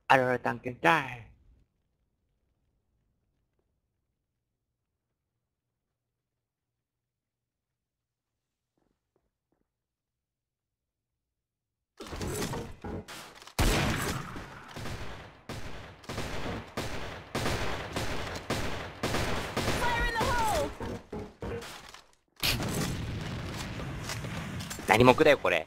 あらら探検隊。何目だよこれ。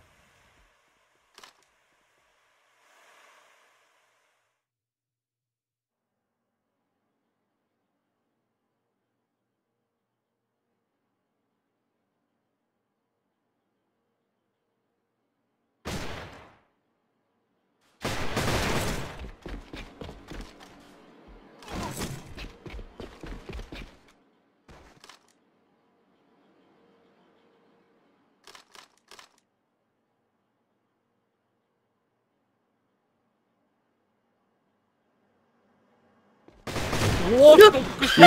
おお、びっくりした。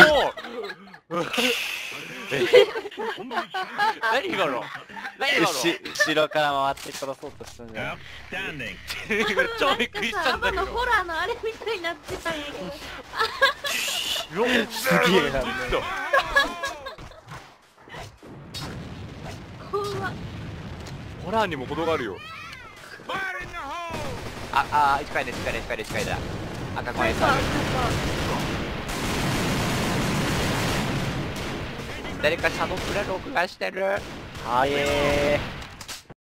何今の。何今の。 後ろから回って殺そうとしたんじゃない？ 超びっくりしたんだけど。 ホラーのあれみたいになってたんやけど。 すげえな。 怖っ。 ホラーにも程があるよ。近いね、近いね、近いね、近いだ。赤これさる。誰かシャドウプレ録画してる。 はえー。